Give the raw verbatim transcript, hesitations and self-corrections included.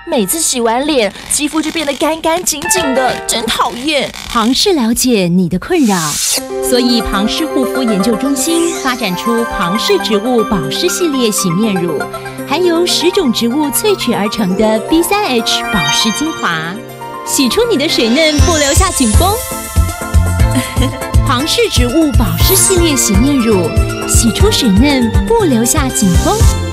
每次洗完脸，肌肤就变得干干净净的，真讨厌。 庞氏了解你的困扰，所以庞氏护肤研究中心发展出庞氏植物保湿系列洗面乳，还有十种植物萃取而成的 B 三 H 保湿精华，洗出你的水嫩，不留下紧绷。庞氏植物保湿系列洗面乳，洗出水嫩，不留下紧绷。